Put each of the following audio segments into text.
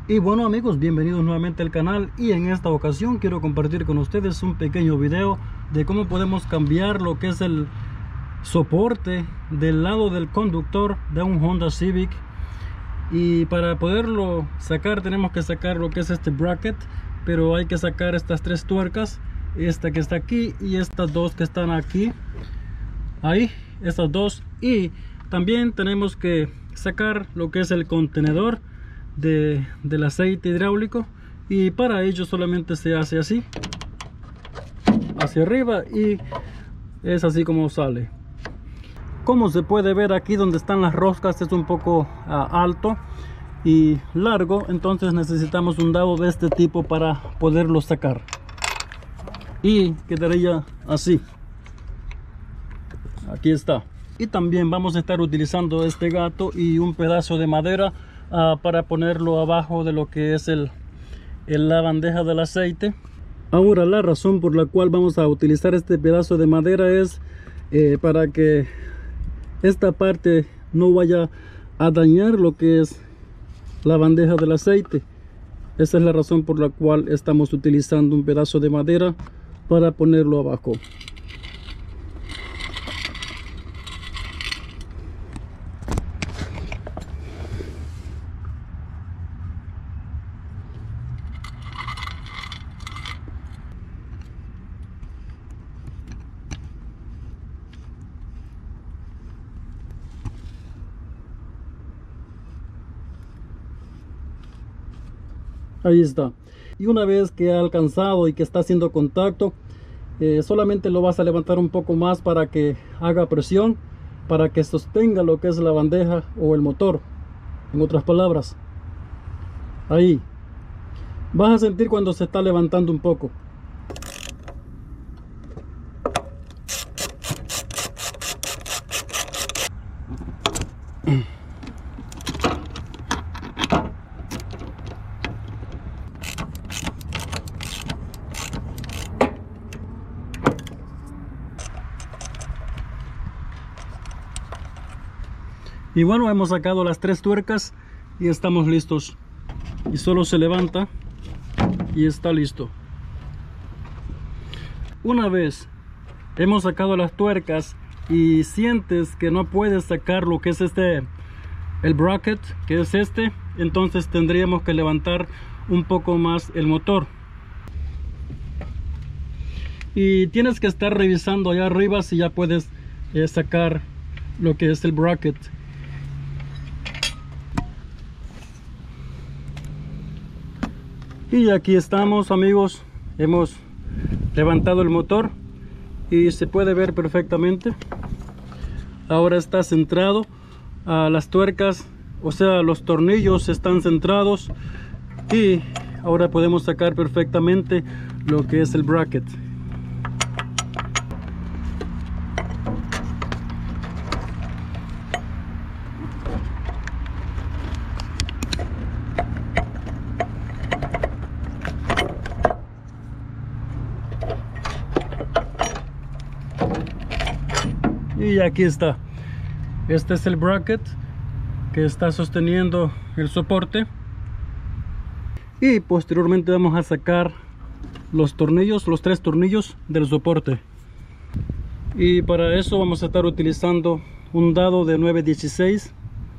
Y bueno amigos, bienvenidos nuevamente al canal, y en esta ocasión quiero compartir con ustedes un pequeño video de cómo podemos cambiar lo que es el soporte del lado del conductor de un Honda Civic. Y para poderlo sacar tenemos que sacar lo que es este bracket, pero hay que sacar estas tres tuercas, esta que está aquí y estas dos que están aquí, ahí, estas dos. Y también tenemos que sacar lo que es el contenedor del aceite hidráulico, y para ello solamente se hace así hacia arriba y es así como sale. Como se puede ver aquí donde están las roscas es un poco alto y largo, entonces necesitamos un dado de este tipo para poderlo sacar, y quedaría así. Aquí está. Y también vamos a estar utilizando este gato y un pedazo de madera para ponerlo abajo de lo que es la bandeja del aceite. Ahora, la razón por la cual vamos a utilizar este pedazo de madera es para que esta parte no vaya a dañar lo que es la bandeja del aceite. Esa es la razón por la cual estamos utilizando un pedazo de madera para ponerlo abajo. Ahí está. Y una vez que ha alcanzado y que está haciendo contacto, solamente lo vas a levantar un poco más para que haga presión, para que sostenga lo que es la bandeja o el motor, en otras palabras. Ahí vas a sentir cuando se está levantando un poco. Y bueno, hemos sacado las tres tuercas y estamos listos. Y solo se levanta y está listo. Una vez hemos sacado las tuercas y sientes que no puedes sacar lo que es el bracket, que es este, entonces tendríamos que levantar un poco más el motor. Y tienes que estar revisando allá arriba si ya puedes sacar lo que es el bracket. Y aquí estamos amigos, hemos levantado el motor y se puede ver perfectamente. Ahora está centrado, las tuercas, o sea los tornillos están centrados, y ahora podemos sacar perfectamente lo que es el bracket. Y aquí está. Este es el bracket que está sosteniendo el soporte, y posteriormente vamos a sacar los tornillos, los tres tornillos del soporte. Y para eso vamos a estar utilizando un dado de 9/16.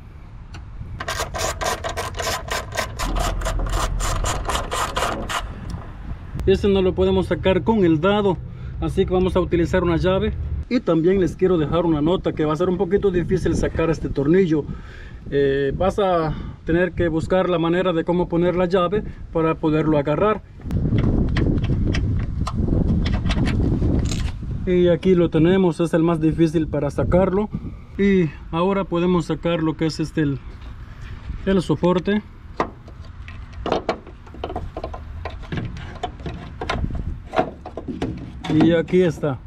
Este no lo podemos sacar con el dado, así que vamos a utilizar una llave. Y también les quiero dejar una nota que va a ser un poquito difícil sacar este tornillo. Vas a tener que buscar la manera de cómo poner la llave para poderlo agarrar. Y aquí lo tenemos, es el más difícil para sacarlo. Y ahora podemos sacar lo que es el soporte. Y aquí está.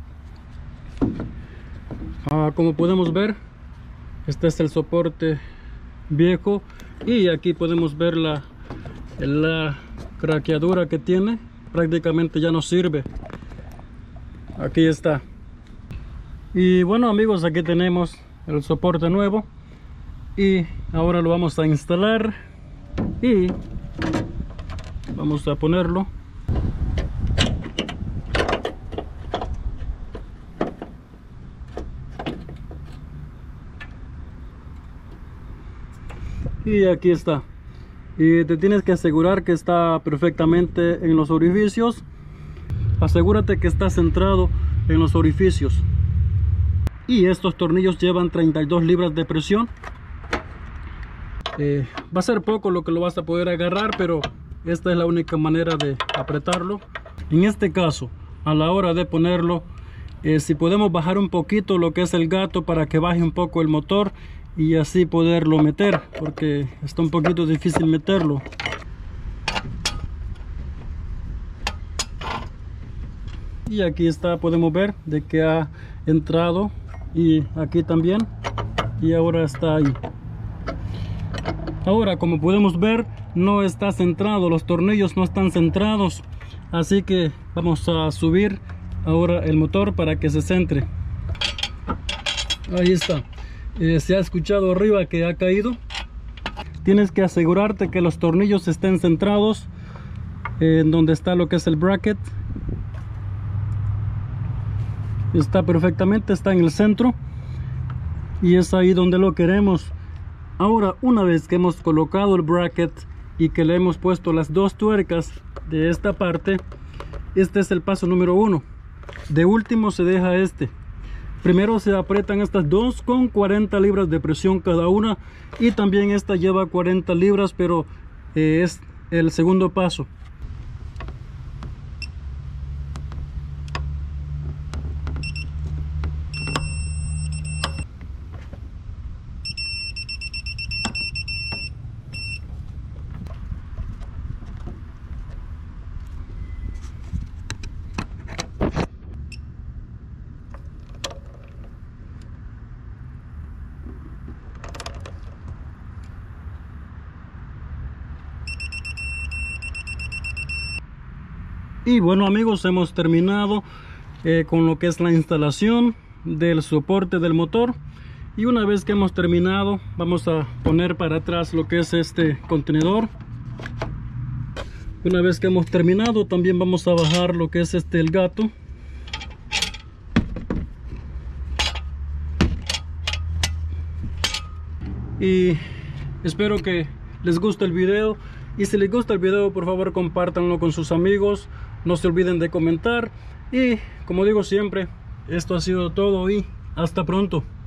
Como podemos ver, este es el soporte viejo, y aquí podemos ver la craqueadura que tiene. Prácticamente ya no sirve. Aquí está. Y bueno amigos, aquí tenemos el soporte nuevo, y ahora lo vamos a instalar y Vamos a ponerlo. Y aquí está. Y te tienes que asegurar que está perfectamente en los orificios. Asegúrate que está centrado en los orificios. Y estos tornillos llevan 32 libras de presión. Va a ser poco lo que lo vas a poder agarrar, pero esta es la única manera de apretarlo. En este caso, a la hora de ponerlo, si podemos bajar un poquito lo que es el gato para que baje un poco el motor y así poderlo meter, porque está un poquito difícil meterlo. Y aquí está, podemos ver de que ha entrado, y aquí también, y ahora está ahí. Ahora, como podemos ver, no está centrado, los tornillos no están centrados, así que vamos a subir ahora el motor para que se centre. Ahí está. Se ha escuchado arriba que ha caído. Tienes que asegurarte que los tornillos estén centrados en donde está lo que es el bracket. Está perfectamente, está en el centro y es ahí donde lo queremos. Ahora, una vez que hemos colocado el bracket y que le hemos puesto las dos tuercas de esta parte, este es el paso número 1. De último se deja este. Primero se apretan estas dos con 40 libras de presión cada una, y también esta lleva 40 libras, pero es el segundo paso. Y bueno amigos, hemos terminado con lo que es la instalación del soporte del motor. Y una vez que hemos terminado, vamos a poner para atrás lo que es este contenedor. Una vez que hemos terminado, también vamos a bajar lo que es el gato. Y espero que les guste el video. Y si les gusta el video, por favor compártanlo con sus amigos. No se olviden de comentar. Y como digo siempre, esto ha sido todo y hasta pronto.